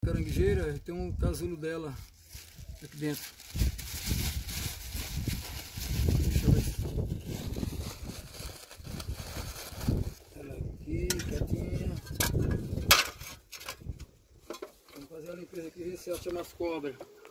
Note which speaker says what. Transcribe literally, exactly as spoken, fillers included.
Speaker 1: Caranguejeira, tem um casulo dela aqui dentro. Deixa eu ver. Ela aqui, quietinha. Vamos fazer a limpeza aqui, ver se ela chama as cobras.